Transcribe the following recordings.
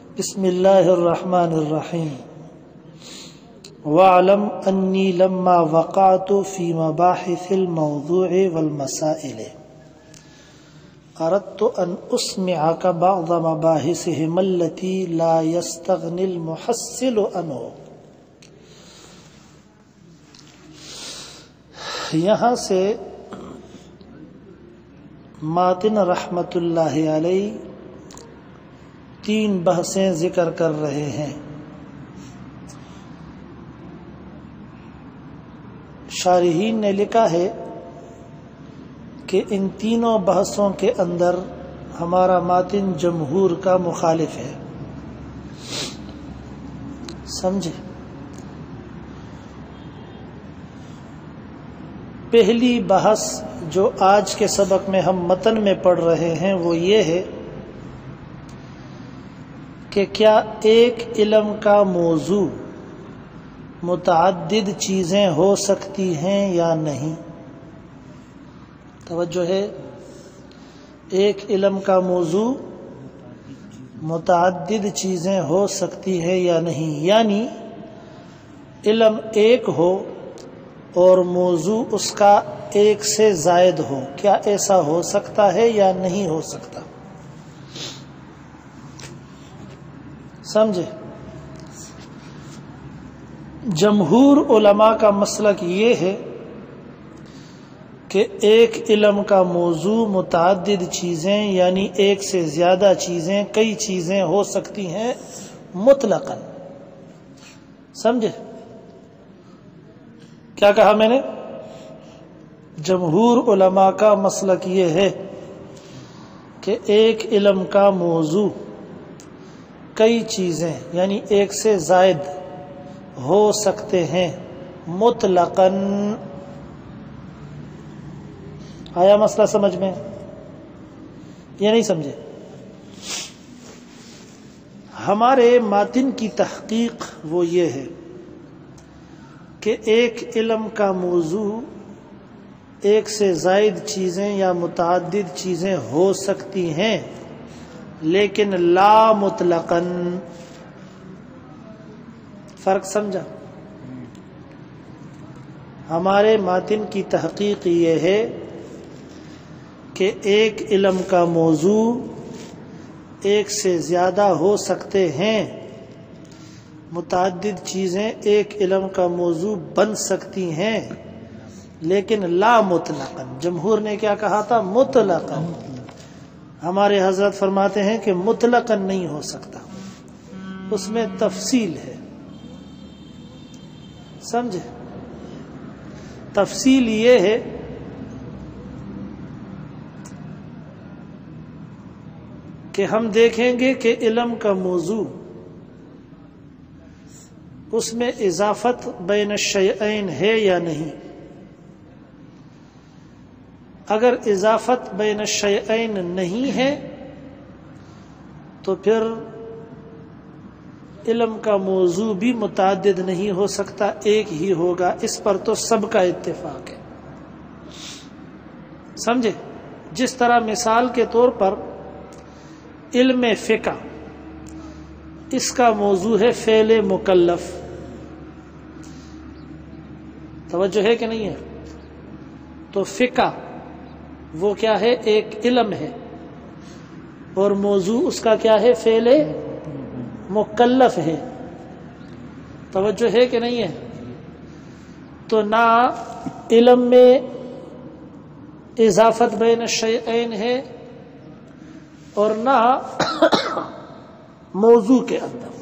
بسم اللہ الرحمن الرحیم وَاعْلَمْ أَنِّي لَمَّا وَقَعْتُ فِي مَبَاحِثِ الْمَوْضُوعِ وَالْمَسَائِلِ أَرَدْتُ أَنْ أُسْمِعَكَ بَعْضَ مَبَاحِثِهِمَا الَّتِي لَا يَسْتَغْنِي الْمُحَصِّلُ عَنْهُ۔ یہاں سے ماتن رحمت اللہ علیہ 3 بحثیں ذکر کر رہے ہیں۔ شارحین نے لکھا ہے کہ ان تینوں بحثوں کے اندر ہمارا ماتن جمہور کا مخالف ہے۔ سمجھے؟ پہلی بحث جو آج کے سبق میں ہم متن میں پڑھ رہے ہیں وہ یہ ہے کہ کیا ایک علم کا موضوع متعدد چیزیں ہو سکتی ہیں یا نہیں؟ توجہ ہے، ایک علم کا موضوع متعدد چیزیں ہو سکتی ہے یا نہیں، یعنی علم ایک ہو اور موضوع اس کا ایک سے زائد ہو، کیا ایسا ہو سکتا ہے یا نہیں ہو سکتا؟ سمجھے؟ جمہور علماء کا مسلک یہ ہے کہ ایک علم کا موضوع متعدد چیزیں یعنی ایک سے زیادہ چیزیں، کئی چیزیں ہو سکتی ہیں مطلقاً۔ سمجھے؟ کیا کہا میں نے؟ جمہور علماء کا مسلک یہ ہے کہ ایک علم کا موضوع کئی چیزیں یعنی ایک سے زائد ہو سکتے ہیں مطلقاً۔ آیا مسئلہ سمجھ میں یا نہیں سمجھے؟ ہمارے ماتن کی تحقیق وہ یہ ہے کہ ایک علم کا موضوع ایک سے زائد چیزیں یا متعدد چیزیں ہو سکتی ہیں لیکن لا مطلقاً۔ فرق سمجھا؟ ہمارے ماتن کی تحقیق یہ ہے کہ ایک علم کا موضوع ایک سے زیادہ ہو سکتے ہیں، متعدد چیزیں ایک علم کا موضوع بن سکتی ہیں لیکن لا مطلقاً۔ جمہور نے کیا کہا تھا؟ مطلقاً۔ ہمارے حضرت فرماتے ہیں کہ مطلقاً نہیں ہو سکتا، اس میں تفصیل ہے۔ سمجھے؟ تفصیل یہ ہے کہ ہم دیکھیں گے کہ علم کا موضوع اس میں اضافت بین الشیئین ہے یا نہیں۔ اگر اضافت بین الشیئین نہیں ہے تو پھر علم کا موضوع بھی متعدد نہیں ہو سکتا، ایک ہی ہوگا۔ اس پر تو سب کا اتفاق ہے۔ سمجھے؟ جس طرح مثال کے طور پر علم فقہ، اس کا موضوع ہے فعل مکلف۔ توجہ ہے کہ نہیں ہے؟ تو فقہ وہ کیا ہے؟ ایک علم ہے اور موضوع اس کا کیا ہے؟ فعل مکلف ہے۔ توجہ ہے کہ نہیں ہے؟ تو نہ علم میں اضافت بین الشیئین ہے اور نہ موضوع کے اندر،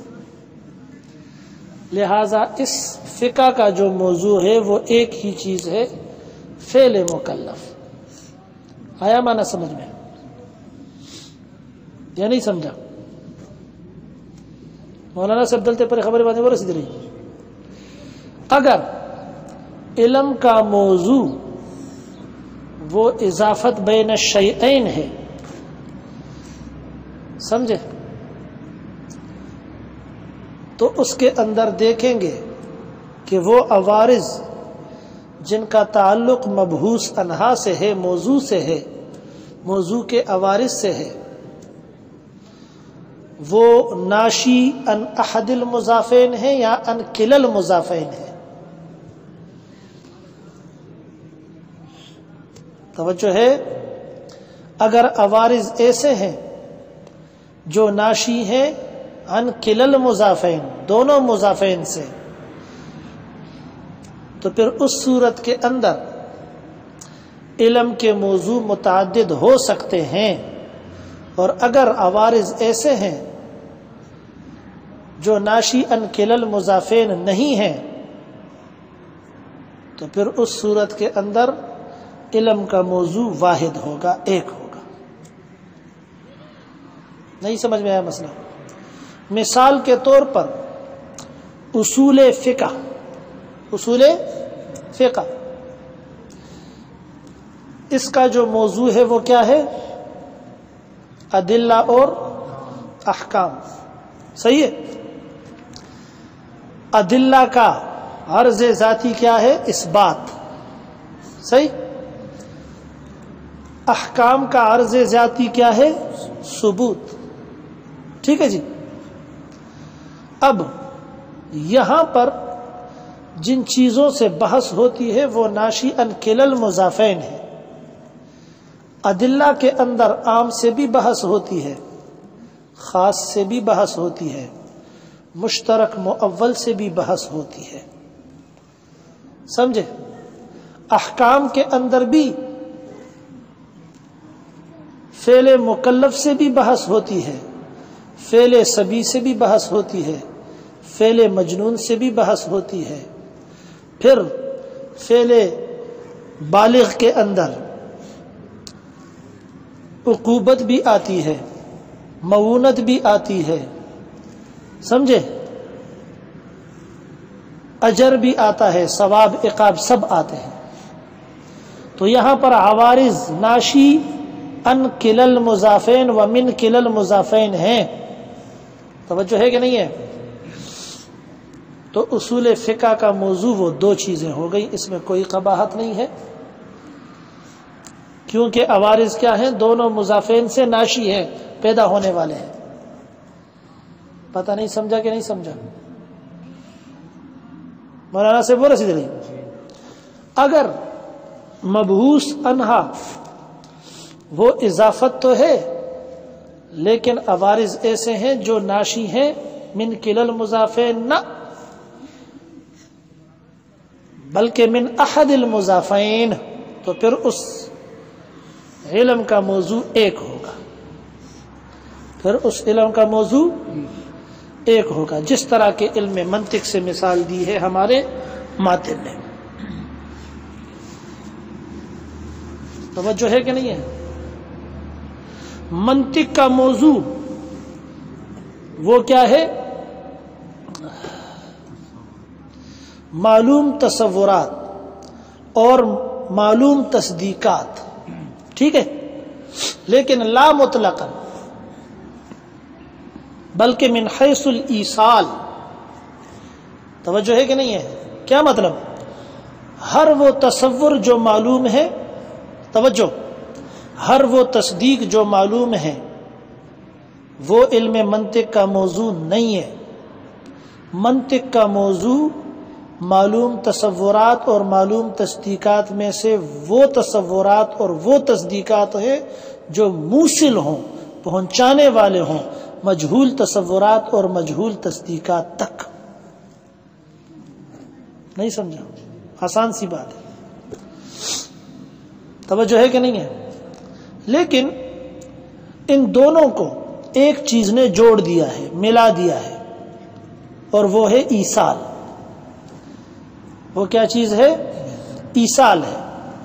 لہذا اس فقہ کا جو موضوع ہے وہ ایک ہی چیز ہے، فعل مکلف۔ آیا معنی سمجھ میں یا نہیں سمجھا؟ مولانا صاحب دلتے پر خبر باتیں وہ رسید رہی۔ اگر علم کا موضوع وہ اضافت بین الشیئین ہے، سمجھے، تو اس کے اندر دیکھیں گے کہ وہ عوارض جن کا تعلق مبحوث عنہا سے ہے، موضوع سے ہے، موضوع کے عوارض سے ہے، وہ ناشی ان احد المضافین ہے یا ان کلا المضافین ہے؟ توجہ ہے. اگر عوارض ایسے ہیں جو ناشی ہیں ان کلا المضافین، دونوں مضافین سے، تو پھر اس صورت کے اندر علم کے موضوع متعدد ہو سکتے ہیں. اور اگر عوارض ایسے ہیں جو ناشی ان کلا المضافین نہیں ہیں تو پھر اس صورت کے اندر علم کا موضوع واحد ہوگا، ایک ہوگا. نہیں سمجھ میں آیا مسئلہ؟ مثال کے طور پر اصول فقہ، اصول فقہ اس کا جو موضوع ہے وہ کیا ہے؟ ادلہ اور احکام. صحیح ہے. ادلہ کا عرض ذاتی کیا ہے؟ اثبات. صحیح. احکام کا عرض ذاتی کیا ہے؟ ثبوت. ٹھیک ہے جی. اب یہاں پر جن چیزوں سے بحث ہوتی ہے وہ ناشی ان کلا المضافین ہے. ادلہ کے اندر عام سے بھی بحث ہوتی ہے، خاص سے بھی بحث ہوتی ہے، مشترک مؤول سے بھی بحث ہوتی ہے. سمجھے؟ احکام کے اندر بھی فعل مکلف سے بھی بحث ہوتی ہے، فعل صبی سے بھی بحث ہوتی ہے، فعل مجنون سے بھی بحث ہوتی ہے. پھر فعل بالغ کے اندر عقوبت بھی آتی ہے، معونت بھی آتی ہے. سمجھے؟ اجر بھی آتا ہے، ثواب عقاب سب آتے ہیں. تو یہاں پر عوارض ناشی ان کلا المضافین و من کلا المضافین ہیں. توجہ ہے کہ نہیں ہے؟ تو اصول فقہ کا موضوع وہ دو چیزیں ہو گئی، اس میں کوئی قباحت نہیں ہے، کیونکہ عوارض کیا ہیں؟ دونوں مضافین سے ناشی ہیں، پیدا ہونے والے ہیں. پتہ نہیں سمجھا کہ نہیں سمجھا؟ مولانا سے وہ رسید نہیں. اگر مبعوث انہا وہ اضافت تو ہے لیکن عوارض ایسے ہیں جو ناشی ہیں من کلا المضافین، نہ بلکہ من احد المضافین، تو پھر اس علم کا موضوع ایک ہوگا. پھر اس علم کا موضوع ایک ہوگا، جس طرح کے علم منطق سے مثال دی ہے ہمارے ماتن نے. توجہ ہے کہ نہیں ہے؟ منطق کا موضوع وہ کیا ہے؟ معلوم تصورات اور معلوم تصدیقات. ٹھیک ہے. لیکن لا مطلقا بلکہ من حیث الایصال. توجہ ہے کہ نہیں ہے؟ کیا مطلب؟ ہر وہ تصور جو معلوم ہے، توجہ، ہر وہ تصدیق جو معلوم ہے وہ علم منطق کا موضوع نہیں ہے. منطق کا موضوع معلوم تصورات اور معلوم تصدیقات میں سے وہ تصورات اور وہ تصدیقات ہے جو موصل ہوں، پہنچانے والے ہوں مجہول تصورات اور مجہول تصدیقات تک. نہیں سمجھا؟ آسان سی بات ہے. توجہ ہے کہ نہیں ہے؟ لیکن ان دونوں کو ایک چیز نے جوڑ دیا ہے، ملا دیا ہے، اور وہ ہے ایصال. وہ کیا چیز ہے؟ ایصال ہے.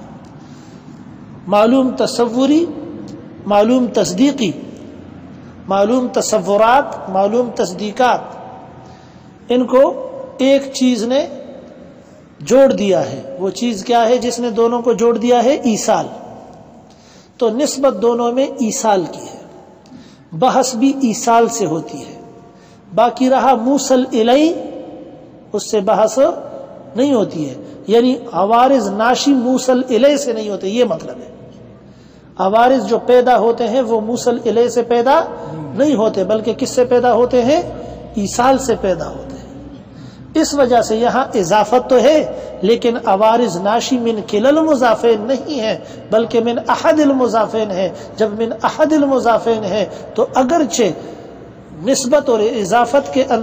معلوم تصوری، معلوم تصدیقی، معلوم تصورات، معلوم تصدیقات، ان کو ایک چیز نے جوڑ دیا ہے. وہ چیز کیا ہے جس نے دونوں کو جوڑ دیا ہے؟ ایصال. تو نسبت دونوں میں ایصال کی ہے. بحث بھی ایصال سے ہوتی ہے. باقی رہا موصل الیہ، اس سے بحث نہیں ہوتی ہے. یعنی عوارض ناشی موصل الیہ سے نہیں ہوتے، یہ مطلب ہے. عوارض جو پیدا ہوتے ہیں وہ موصل الیہ سے پیدا نہیں ہوتے، بلکہ کس سے پیدا ہوتے ہیں؟ ایصال سے پیدا ہوتے ہیں۔ اس وجہ سے یہاں اضافت تو ہے، لیکن عوارض ناشی من کلا المضافین نہیں ہے، بلکہ من احد المضافین ہے۔ جب من احد المضافین ہے تو اگرچہ نسبت اور اضافت کے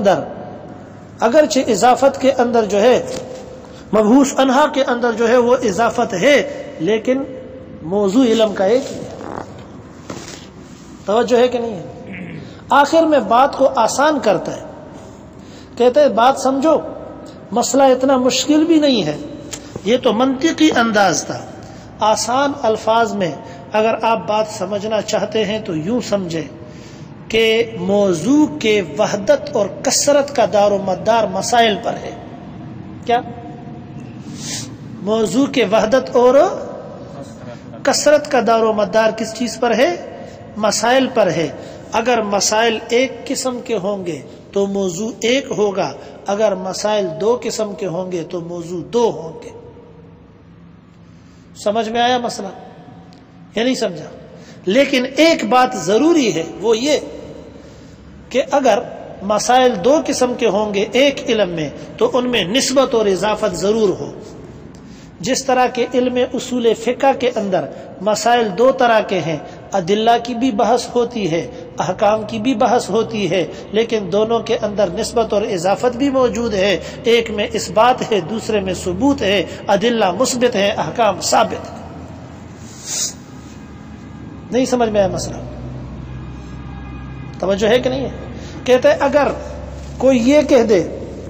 اندر جو ہے مبحوث عنہا کے اندر جو ہے وہ اضافت ہے، لیکن موضوع علم کا ایک ہی ہے۔ توجہ ہے کہ نہیں ہے؟ آخر میں بات کو آسان کرتا ہے، کہتا ہے بات سمجھو، مسئلہ اتنا مشکل بھی نہیں ہے، یہ تو منطقی انداز تھا۔ آسان الفاظ میں اگر آپ بات سمجھنا چاہتے ہیں تو یوں سمجھیں کہ موضوع کے وحدت اور کثرت کا دار و مدار مسائل پر ہے۔ کیا؟ موضوع کے وحدت اور کثرت کا دار و مدار کس چیز پر ہے؟ مسائل پر ہے۔ اگر مسائل ایک قسم کے ہوں گے تو موضوع ایک ہوگا، اگر مسائل دو قسم کے ہوں گے تو موضوع دو ہوں گے۔ سمجھ میں آیا مسئلہ یا نہیں سمجھا؟ لیکن ایک بات ضروری ہے، وہ یہ کہ اگر مسائل دو قسم کے ہوں گے ایک علم میں تو ان میں نسبت اور اضافت ضرور ہو۔ جس طرح کے علم اصول فقہ کے اندر مسائل دو طرح کے ہیں، ادلہ کی بھی بحث ہوتی ہے، احکام کی بھی بحث ہوتی ہے، لیکن دونوں کے اندر نسبت اور اضافت بھی موجود ہے۔ ایک میں اثبات ہے، دوسرے میں ثبوت ہے، ادلہ مثبت ہے، احکام ثابت ہے۔ نہیں سمجھ میں آیا مسئلہ؟ توجہ ہے کہ نہیں ہے؟ کہتے ہیں اگر کوئی یہ کہہ دے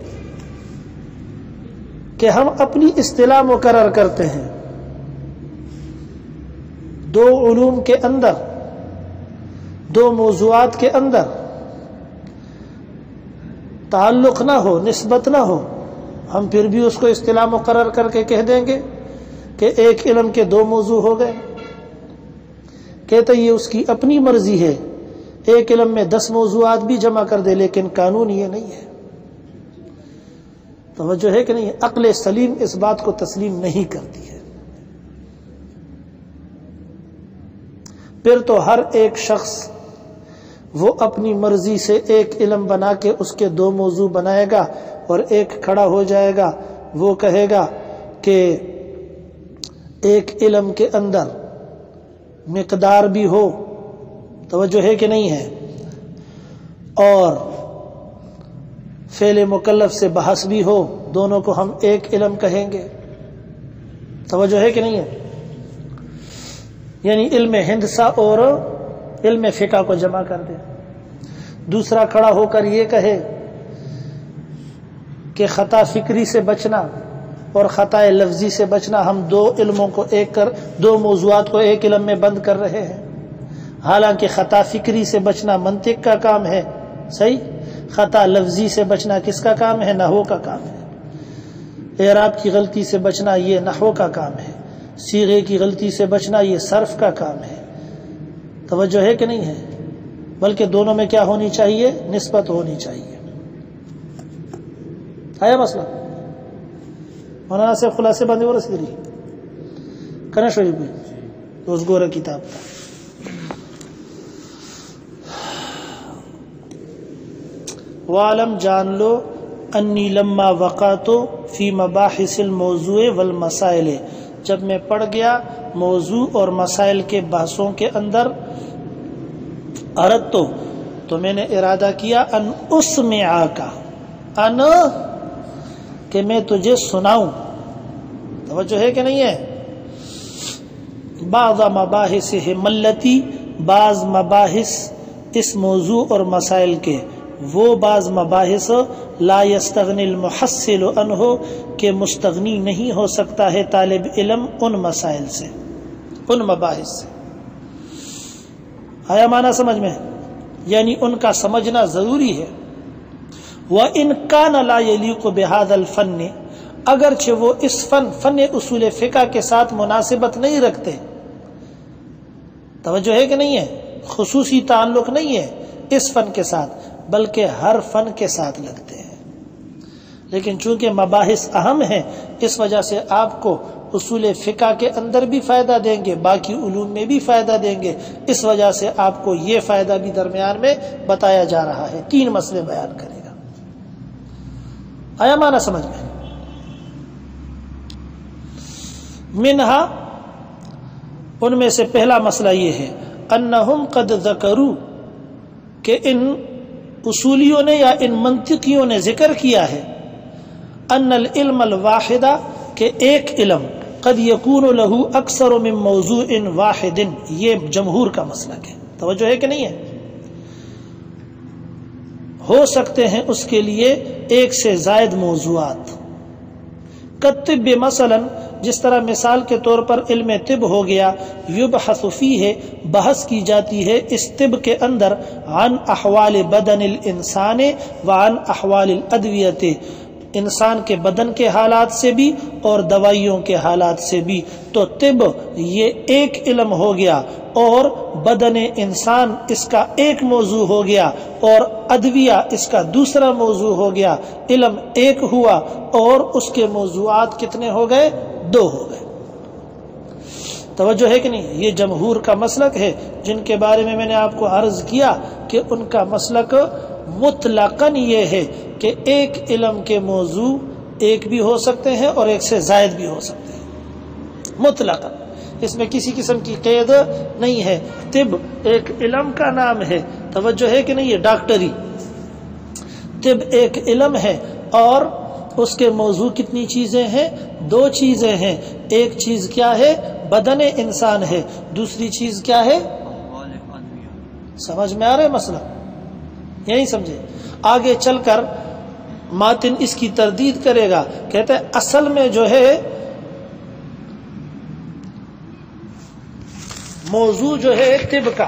کہ ہم اپنی اصطلاح مقرر کرتے ہیں، دو علوم کے اندر، دو موضوعات کے اندر تعلق نہ ہو، نسبت نہ ہو، ہم پھر بھی اس کو اصطلاح مقرر کر کے کہہ دیں گے کہ ایک علم کے دو موضوع ہو گئے۔ کہتے یہ اس کی اپنی مرضی ہے، ایک علم میں 10 موضوعات بھی جمع کر دے، لیکن قانون یہ نہیں ہے۔ توجہ ہے کہ نہیں؟ عقل سلیم اس بات کو تسلیم نہیں کرتی ہے۔ پھر تو ہر ایک شخص وہ اپنی مرضی سے ایک علم بنا کے اس کے دو موضوع بنائے گا، اور ایک کھڑا ہو جائے گا، وہ کہے گا کہ ایک علم کے اندر مقدار بھی ہو، توجہ ہے کہ نہیں ہے، اور فعل مکلف سے بحث بھی ہو، دونوں کو ہم ایک علم کہیں گے۔ توجہ ہے کہ نہیں ہے؟ یعنی علم ہندسہ اور علم فقہ کو جمع کر دے۔ دوسرا کھڑا ہو کر یہ کہے کہ خطا فکری سے بچنا اور خطا لفظی سے بچنا، ہم دو علموں کو دو موضوعات کو ایک علم میں بند کر رہے ہیں۔ حالانکہ خطا فکری سے بچنا منطق کا کام ہے، صحیح؟ خطا لفظی سے بچنا کس کا کام ہے؟ نحو کا کام ہے۔ اعراب کی غلطی سے بچنا یہ نحو کا کام ہے، صیغے کی غلطی سے بچنا یہ صرف کا کام ہے۔ توجہ ہے کہ نہیں ہے؟ بلکہ دونوں میں کیا ہونی چاہیے؟ نسبت ہونی چاہیے۔ آیا مسئلہ؟ مولانا سے خلاصے بندی اور رسیدلی کرنا شریف میں روز گورا کتاب کا وعلم، جان لو، انی لما وقعت فی مباحث الموضوع والمسائل، جب میں پڑ گیا موضوع اور مسائل کے بحثوں کے اندر، اردت تو میں نے ارادہ کیا، ان اسمعک، ان کہ میں تجھے سناؤں، توجہ ہے کہ نہیں ہے، بعض مباحثہم التی، بعض مباحث اس موضوع اور مسائل کے، وہ بعض مباحث لا یستغنی المحصل عنہ، کہ مستغنی نہیں ہو سکتا ہے طالب علم ان مسائل سے، ان مباحث سے۔ آیا معنی سمجھ میں؟ یعنی ان کا سمجھنا ضروری ہے۔ وَإِنْ كَانَ لَا يَلِيقُ بِهَذَا الْفَنِّ، اگرچہ وہ اس فن اصول فقہ کے ساتھ مناسبت نہیں رکھتے، توجہ ہے کہ نہیں ہے؟ خصوصی تعلق نہیں ہے اس فن کے ساتھ، بلکہ ہر فن کے ساتھ لگتے ہیں، لیکن چونکہ مباحث اہم ہیں اس وجہ سے آپ کو اصول فقہ کے اندر بھی فائدہ دیں گے، باقی علوم میں بھی فائدہ دیں گے. اس وجہ سے آپ کو یہ فائدہ بھی درمیان میں بتایا جا رہا ہے. 3 مسئلے بیان کرے گا. آیا معنی سمجھ میں؟ منہا، ان میں سے پہلا مسئلہ یہ ہے، انہم قد ذکروا، کہ ان اصولیوں نے یا ان منطقیوں نے ذکر کیا ہے، ان العلم الواحدہ، کہ ایک علم قد یکون لہ اکثر من موضوع واحد، یہ جمہور کا مسلک ہے. توجہ ہے کہ نہیں ہے؟ ہو سکتے ہیں اس کے لیے ایک سے زائد موضوعات. کالطب مثلا، جس طرح مثال کے طور پر علم طب ہو گیا، یبحث فیہ، بحث کی جاتی ہے اس طب کے اندر، عن احوال بدن الانسان وعن احوال الادویت، انسان کے بدن کے حالات سے بھی اور دوائیوں کے حالات سے بھی. تو طب یہ ایک علم ہو گیا، اور بدن انسان اس کا ایک موضوع ہو گیا، اور ادویہ اس کا دوسرا موضوع ہو گیا. علم ایک ہوا اور اس کے موضوعات کتنے ہو گئے؟ 2 ہو گئے. توجہ ہے کہ نہیں؟ یہ جمہور کا مسلک ہے، جن کے بارے میں نے آپ کو عرض کیا کہ ان کا مسلک مطلقاً یہ ہے کہ ایک علم کے موضوع ایک بھی ہو سکتے ہیں اور ایک سے زائد بھی ہو سکتے ہیں، مطلقاً. اس میں کسی قسم کی قید نہیں ہے. طب ایک علم کا نام ہے. توجہ ہے کہ نہیں؟ یہ ڈاکٹری، طب ایک علم ہے، اور اس کے موضوع کتنی چیزیں ہیں؟ 2 چیزیں ہیں. ایک چیز کیا ہے؟ بدن انسان ہے. دوسری چیز کیا ہے؟ سمجھ میں آ رہا ہے مسئلہ؟ یہی سمجھے. آگے چل کر ماتن اس کی تردید کرے گا، کہتا ہے اصل میں جو ہے موضوع جو ہے طب کا،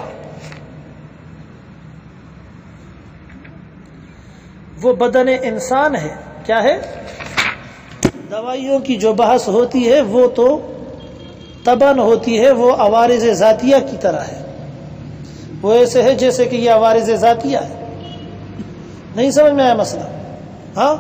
وہ بدن انسان ہے. کیا ہے؟ دوائیوں کی جو بحث ہوتی ہے وہ تو طبعاً ہوتی ہے، وہ عوارض ذاتیہ کی طرح ہے. وہ ایسے ہے جیسے کہ یہ عوارض ذاتیہ ہے. نہیں سمجھ میں آیا مسئلہ؟ ہاں.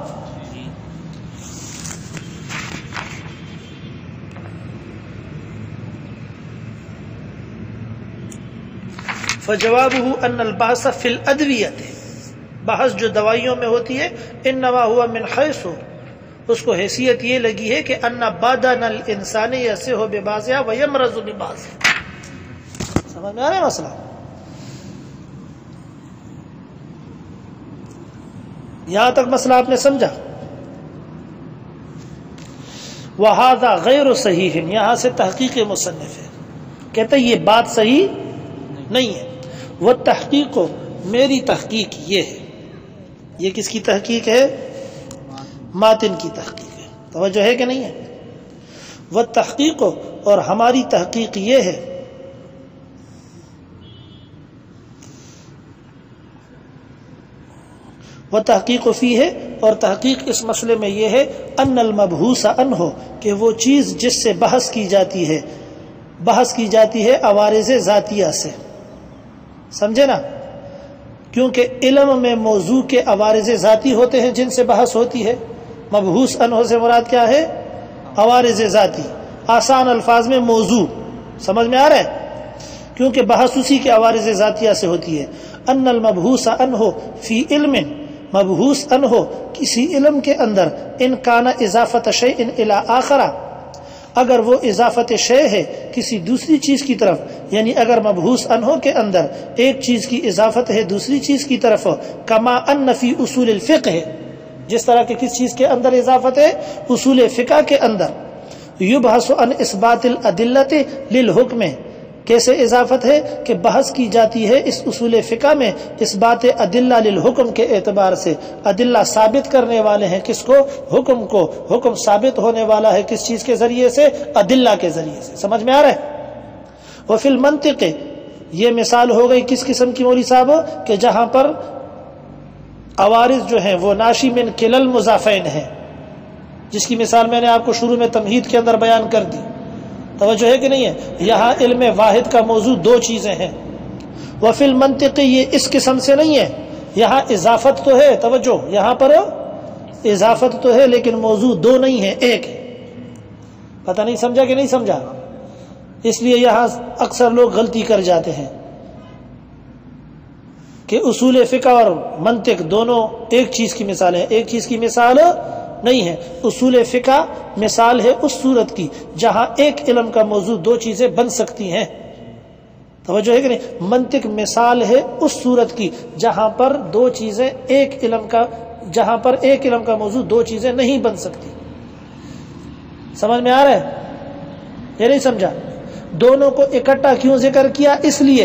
فجوابه ان البحث فی الادویۃ، بحث جو دوائیوں میں ہوتی ہے، انما هو من حیث، اس کو حیثیت یہ لگی ہے کہ ان بدن الانسان یصح ببعضها ویمرض ببعضها. سمجھ میں آ رہا ہے مسئلہ؟ یہاں تک مسئلہ آپ نے سمجھا؟ وہذا غیر صحیح، یہاں سے تحقیق مصنف ہے، کہتا ہے یہ بات صحیح نہیں ہے. وہ تحقیق، میری تحقیق یہ ہے. یہ کس کی تحقیق ہے؟ ماتن کی تحقیق ہے. توجہ ہے کہ نہیں ہے؟ وہ تحقیق، اور ہماری تحقیق یہ ہے، وہ تحقیق فی ہے، اور تحقیق اس مسئلے میں یہ ہے، ان المبحوث عنہ، کہ وہ چیز جس سے بحث کی جاتی ہے، بحث کی جاتی ہے عوارض ذاتیہ سے. سمجھے نا؟ کیونکہ علم میں موضوع کے عوارض ذاتی ہوتے ہیں جن سے بحث ہوتی ہے. مبحوث عنہ سے مراد کیا ہے؟ عوارض ذاتی. آسان الفاظ میں موضوع. سمجھ میں آ رہا ہے؟ کیونکہ بحث اسی کے عوارض ذاتیہ سے ہوتی ہے. ان المبحوث عنہ فی علم، مبحوث عنہ کسی علم کے اندر، ان کان اضافت شیء الی آخر، اگر وہ اضافت شے ہے کسی دوسری چیز کی طرف، یعنی اگر مبحوث عنہ کے اندر ایک چیز کی اضافت ہے دوسری چیز کی طرف، کما ان فی اصول الفقہ ہے، جس طرح کہ کس چیز کے اندر اضافت ہے؟ اصول فقہ کے اندر. یبحث عن اثبات الادلۃ للحکم، کیسے اضافت ہے؟ کہ بحث کی جاتی ہے اس اصول فقہ میں اثبات ادلہ للحکم کے اعتبار سے. ادلہ ثابت کرنے والے ہیں کس کو؟ حکم کو. حکم ثابت ہونے والا ہے کس چیز کے ذریعے سے؟ ادلہ کے ذریعے سے. سمجھ میں آ رہا ہے؟ وفی المنطق، یہ مثال ہو گئی کس قسم کی مولوی صاحب؟ کہ جہاں پر عوارض جو ہیں وہ ناشی من کلا المضافین ہیں، جس کی مثال میں نے آپ کو شروع میں تمہید کے اندر بیان کر دی. توجہ ہے کہ نہیں ہے؟ یہاں علم واحد کا موضوع 2 چیزیں ہیں. وفی المنطق، یہ اس قسم سے نہیں ہے، یہاں اضافت تو ہے. توجہ، یہاں پر اضافت تو ہے لیکن موضوع 2 نہیں ہے، ایک ہے. پتہ نہیں سمجھا کہ نہیں سمجھا؟ اس لیے یہاں اکثر لوگ غلطی کر جاتے ہیں کہ اصول فقہ اور منطق دونوں ایک چیز کی مثال ہیں. ایک چیز کی مثال نہیں ہے. اصول فقہ مثال ہے اس صورت کی جہاں ایک علم کا موضوع دو چیزیں بن سکتی ہیں. توجہ ہے کہ نہیں؟ منطق مثال ہے اس صورت کی جہاں پر دو چیزیں جہاں پر ایک علم کا موضوع دو چیزیں نہیں بن سکتی. سمجھ میں آ رہا ہے یہ نہیں سمجھا؟ دونوں کو اکٹھا کیوں ذکر کیا؟ اس لیے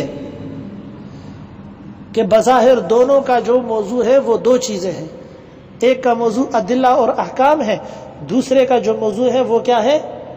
کہ بظاہر دونوں کا جو موضوع ہے وہ دو چیزیں ہیں. ایک کا موضوع ادلہ اور احکام ہے، دوسرے کا جو موضوع ہے وہ کیا ہے؟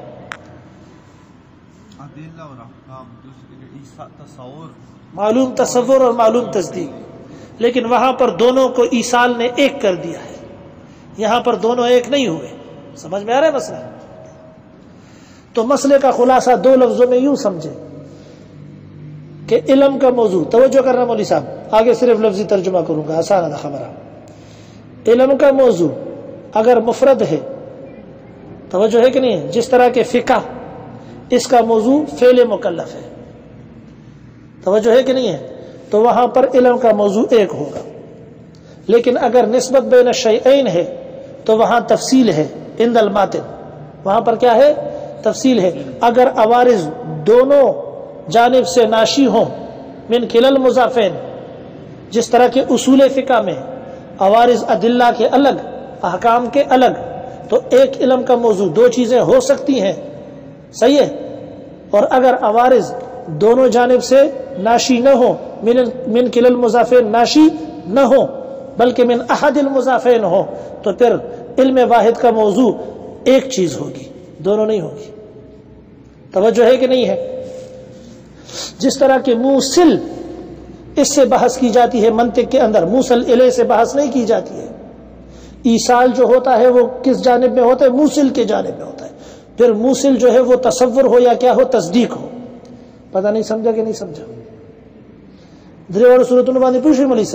ادلہ اور احکام. دوسرے تصور، معلوم تصور اور معلوم تصدیق. لیکن وہاں پر دونوں کو ایصال نے ایک کر دیا ہے، یہاں پر دونوں ایک نہیں ہوئے. سمجھ میں آ رہا ہے مسئلہ؟ تو مسئلے کا خلاصہ دو لفظوں میں یوں سمجھے کہ علم کا موضوع، توجہ کرنا مولوی صاحب، آگے صرف لفظی ترجمہ کروں گا، آسان ہے خبر. علم کا موضوع اگر مفرد ہے، توجہ ہے کہ نہیں ہے؟ جس طرح کہ فقہ، اس کا موضوع فعل مکلف ہے، توجہ ہے کہ نہیں ہے؟ تو وہاں پر علم کا موضوع ایک ہوگا. لیکن اگر نسبت بین الشیئین ہے تو وہاں تفصیل ہے. عند الماتن وہاں پر کیا ہے؟ تفصیل ہے. اگر عوارض دونوں جانب سے ناشی ہوں من کلا المضافین، جس طرح کے اصول فقہ میں عوارض ادلہ کے الگ، احکام کے الگ، تو ایک علم کا موضوع دو چیزیں ہو سکتی ہیں، صحیح ہے. اور اگر عوارض دونوں جانب سے ناشی نہ ہو، من کلا المضافین ناشی نہ ہو بلکہ من احد المضافین ہو، تو پھر علم واحد کا موضوع ایک چیز ہوگی، دونوں نہیں ہوگی. توجہ ہے کہ نہیں ہے؟ جس طرح کہ موصل، اس سے بحث کی جاتی ہے منطق کے اندر، موصل الیہ سے بحث نہیں کی جاتی ہے. ایصال جو ہوتا ہے وہ کس جانب میں ہوتا ہے؟ موصل کے جانب میں ہوتا ہے. پھر موصل جو ہے وہ تصور ہو یا کیا ہو؟ تصدیق ہو. پتہ نہیں سمجھا کہ نہیں سمجھا؟ دریوڑ صورتوں نے باندھی پوچھی ملی سے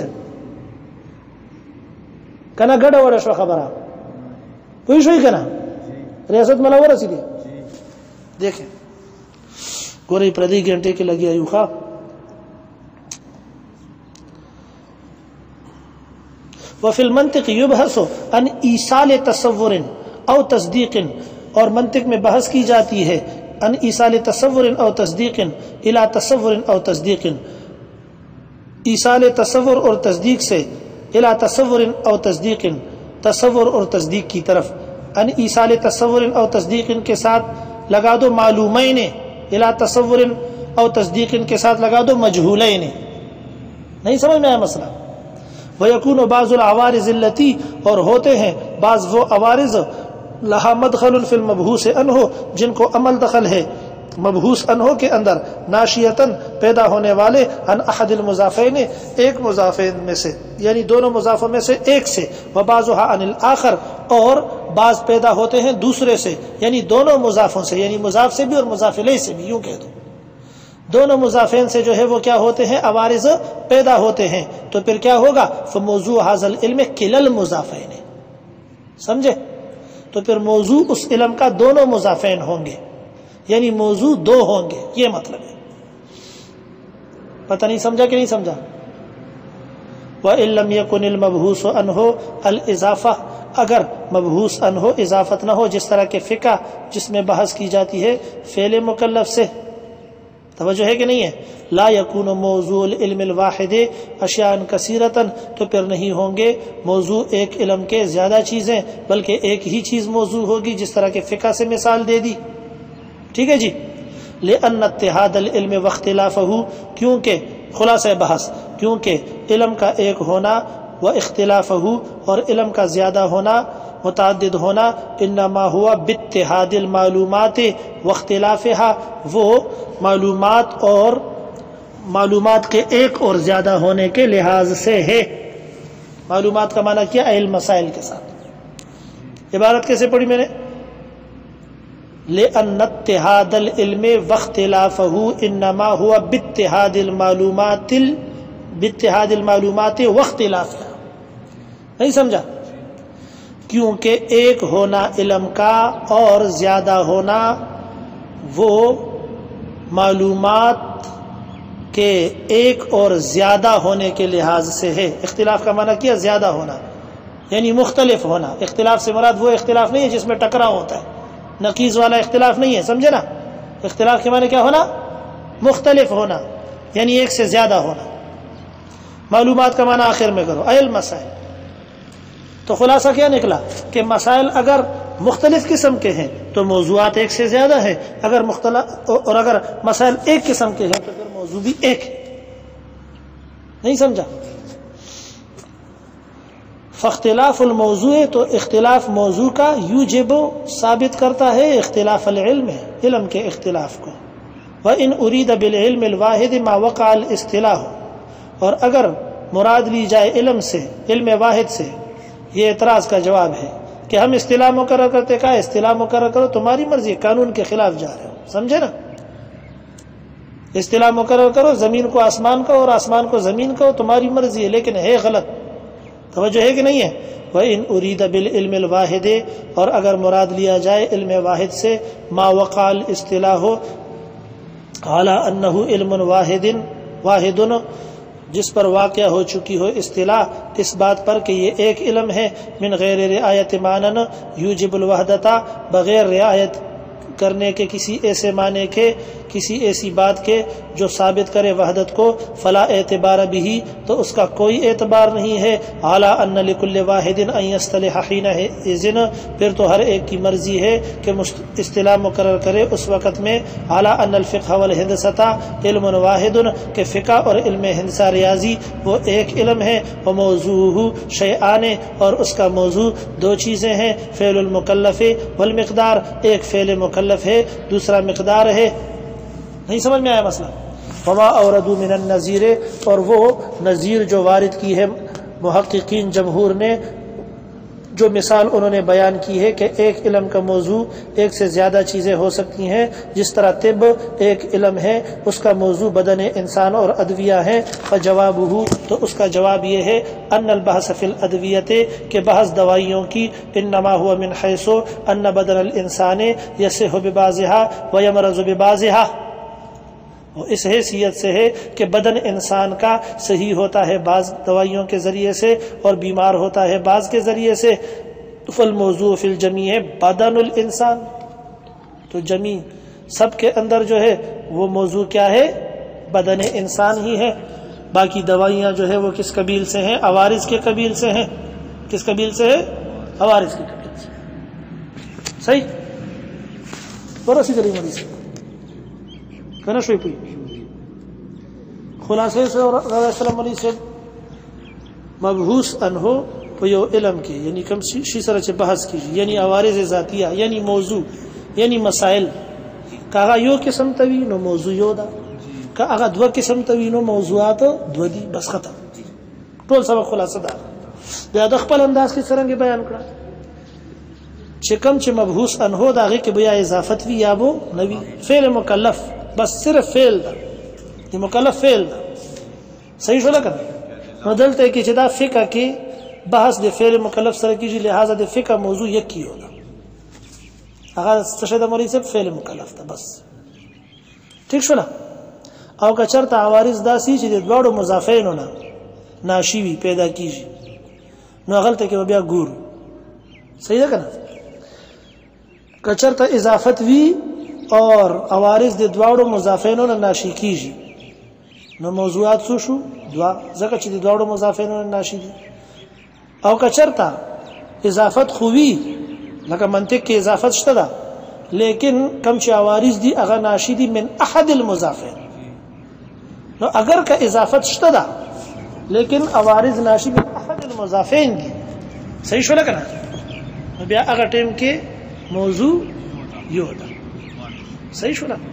کنا گڑا وڑا شو خبرہ پوچھی کنا ریاست ملاور سی دی دیکھیں گوری پردی گھنٹے کے لگی آیو خواہ. وفی المنطق یبحث عن ایصال تصور او تصدیق، اور منطق میں بحث کی جاتی ہے عن ایصال تصور او تصدیق الی تصور او تصدیق، ایصال تصور اور تصدیق سے الی تصور او تصدیق، تصور اور تصدیق کی طرف. عن ایصال تصور او تصدیق کے ساتھ لگا دو معلومین، الی تصور او تصدیق کے ساتھ لگا دو مجہولین. نہیں سمجھ میں آیا مسئلہ؟ وَيَكُونُ بَعْضُ الْعَوَارِضِ الَّتِي، اور ہوتے ہیں بعض وہ عوارض لہا مدخل فی المبحوث عنہ، جن کو عمل دخل ہے مبحوث عنہ کے اندر، ناشیتاً پیدا ہونے والے، عن احد المضافین، ایک مضافین میں سے، یعنی دونوں مضافوں میں سے ایک سے، وبعضها عن الآخر، اور بعض پیدا ہوتے ہیں دوسرے سے، یعنی دونوں مضافوں سے، یعنی مضاف سے بھی اور مضاف الیہ سے بھی، یوں کہہ دو دونوں مضافین سے جو ہے وہ کیا ہوتے ہیں؟ عوارض پیدا ہوتے ہیں. تو پھر کیا ہوگا؟ فموضوع ھذا العلم کلا المضافین. سمجھے؟ تو پھر موضوع اس علم کا دونوں مضافین ہوں گے، یعنی موضوع دو ہوں گے، یہ مطلب ہے. پتہ نہیں سمجھا کہ نہیں سمجھا؟ وَإِن لَّمْ يَكُنِ الْمَبْحُوثُ عَنْهُ الْإِضَافَةُ، اگر مبحوث عنہ اضافت نہ ہو، جس طرح کے فقہ جس میں بحث کی جاتی ہے فعل مکلف سے. توجہ ہے کہ نہیں ہے؟ لا یکون موضوع العلم الواحد اشیاء کثیرتاً، تو پھر نہیں ہوں گے موضوع ایک علم کے زیادہ چیزیں، بلکہ ایک ہی چیز موضوع ہوگی، جس طرح کہ فقہ سے مثال دے دی. ٹھیک ہے جی. لأن اتحاد العلم واختلافہ، کیونکہ خلاصہ بحث، کیونکہ علم کا ایک ہونا و اختلافہ، اور علم کا زیادہ ہونا، متعدد ہونا، انما ہوا باتحاد المعلومات واختلافها، وہ معلومات اور معلومات کے ایک اور زیادہ ہونے کے لحاظ سے ہے. معلومات کا معنی کیا؟ علم مسائل کے ساتھ. عبارت کیسے پڑھی میں نے؟ لأن اتحاد العلم واختلافه انما هو باتحاد المعلومات واختلافها. نہیں سمجھا؟ کیونکہ ایک ہونا علم کا اور زیادہ ہونا وہ معلومات کے ایک اور زیادہ ہونے کے لحاظ سے ہے۔ اختلاف کا معنی کیا؟ زیادہ ہونا، یعنی مختلف ہونا۔ اختلاف سے مراد وہ اختلاف نہیں ہے جس میں ٹکراؤ ہوتا ہے، نقیض والا اختلاف نہیں ہے، سمجھے نا؟ اختلاف کے معنی کیا ہونا؟ مختلف ہونا، یعنی ایک سے زیادہ ہونا۔ معلومات کا معنی آخر میں کرو، ایل مسائل۔ تو خلاصہ کیا نکلا کہ مسائل اگر مختلف قسم کے ہیں تو موضوعات ایک سے زیادہ ہیں، اگر مختلف اور اگر مسائل ایک قسم کے ہیں تو پھر موضوع بھی ایک ہے۔ نہیں سمجھا؟ فاختلاف الموضوع، تو اختلاف موضوع کا یوجب ثابت کرتا ہے اختلاف العلم، علم کے اختلاف کو۔ وَإِنْ أُرِيدَ بِالْعِلْمِ الْوَاحِدِ مَا وَقَعَ الْاِسْتِلَاحُ، اور اگر مراد لی جائے علم سے، علم واحد سے، یہ اعتراض کا جواب ہے کہ ہم اصطلاح مقرر کرتے، کہا اصطلاح مقرر کرو، تمہاری مرضی، قانون کے خلاف جا رہے ہو، سمجھے نا؟ اصطلاح مقرر کرو، زمین کو آسمان کو اور آسمان کو زمین کو، تمہاری مرضی ہے، لیکن ہے غلط۔ توجہ ہے کہ نہیں ہے؟ وَإِنْ أُرِيدَ بِالْعِلْمِ الْوَاحِدِ، اور اگر مراد لیا جائے علم واحد سے، مَا وَقَعَ الْاِسْتِلَاحُ عَلَىٰ أَنَّهُ عِلْمٌ واحد، جس پر واقع ہو چکی ہو اصطلاح اس بات پر کہ یہ ایک علم ہے، من غیر رعایت معنن یوجب الوحدۃ، بغیر رعایت کرنے کے کسی ایسے معنی کے، کسی ایسی بات کے جو ثابت کرے وحدت کو، فلا اعتبار بھی، تو اس کا کوئی اعتبار نہیں ہے، اعلیٰ ان لکل واحد ان یصطلح حینئذ، پھر تو ہر ایک کی مرضی ہے کہ اصطلاح مقرر کرے اس وقت میں، اعلیٰ ان الفقہ والہندسۃ علم واحد، کہ فقہ اور علم ہندسہ ریاضی وہ ایک علم ہے، وموضوعہ شیئان، اور اس کا موضوع دو چیزیں ہیں، فعل المکلف والمقدار، ایک فعل مکلف ہے، دوسرا مقدار ہے۔ نہیں سمجھ میں آیا مسئلہ؟ وما اوردوا من النظیر، اور وہ نظیر جو وارد کی ہے محققین جمہور نے، جو مثال انہوں نے بیان کی ہے کہ ایک علم کا موضوع ایک سے زیادہ چیزیں ہو سکتی ہیں، جس طرح طب ایک علم ہے، اس کا موضوع بدن انسان اور ادویہ ہیں، فجوابہ، تو اس کا جواب یہ ہے، ان البحث فی الادویۃ، کہ بحث دوائیوں کی، انما ہوا من حیث ان بدن الانسان یصح ببعضها ویمرض ببعضها، وہ اس حیثیت سے ہے کہ بدن انسان کا صحیح ہوتا ہے بعض دوائیوں کے ذریعے سے اور بیمار ہوتا ہے بعض کے ذریعے سے، فالموضوع فی الجمیع بدن الانسان، تو جمیع سب کے اندر جو ہے وہ موضوع کیا ہے؟ بدن انسان ہی ہے۔ باقی دوائیاں جو ہے وہ کس قبیل سے ہیں؟ عوارض کے قبیل سے ہیں۔ کس قبیل سے ہے؟ عوارض کے قبیل سے۔ صحیح؟ بڑا سی کری مریض کہنا شوئی پوئی خلاصے سے، اور رضا السلام علیہ سے مبحوث انہو پیو علم کے، یعنی کم شی سر چھ بحث کی، یعنی عوارض ذاتیہ، یعنی موضوع، یعنی مسائل، کہا یو قسم توی نو موضوع یو دا، کہا دو قسم توی نو موضوعات دو دی، بس ختم، ٹول سبق خلاصہ دا بیا دخپل انداز کی سرنگ بیان کرا چکم چھ مبحوث انہو دا غی کہ بیا اضافت وی یابو نوی، فعل مکلف، بس صرف فعل دا، یہ مکلف فعل دا، صحیح شو لکن ندلتا ہے کہ چدا فقہ کی بحث دے فعل مکلف سر کی جی، لہذا دے فقہ موضوع یکی ہو دا، اگر تشہد مولی سے فعل مکلف دا، بس ٹھیک شو نا؟ او کا چرتا عوارض دا سی چی دے دوڑو مضافین ہونا ناشیوی پیدا کی جی، نو غلط کہ وہ بیا گور، صحیح ہے کنا؟ کچرتا اضافت وی اور عوارض دے دوڑو مضافین ہونا ناشی کی جی، نو موضوعات سو شو دعا زکر چی دے دوڑو مضافین ہونا ناشی دی، او کچرتا اضافت خوی لکا منطق کی اضافت شتا لیکن کم چی عوارض دی اغا ناشی دی من احد المضافین، نو اگر کا اضافت شتا لیکن عوارض ناشی من احد المضافین دی، صحیح شو لکنا؟ نو بیا اغا ٹیم کے موضوع یو دا، صحیح شو لکنا؟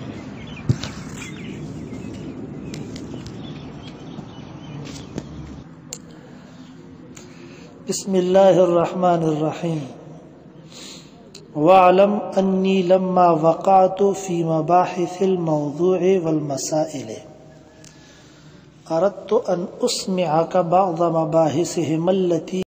بسم اللہ الرحمن الرحیم وَاعْلَمْ أَنِّي لَمَّا وَقَعْتُ فِي مَبَاحِثِ الْمَوْضُوعِ وَالْمَسَائِلِ أَرَدْتُ أَنْ أُسْمِعَكَ بَعْضَ مَبَاحِثِهِمَا الَّتِي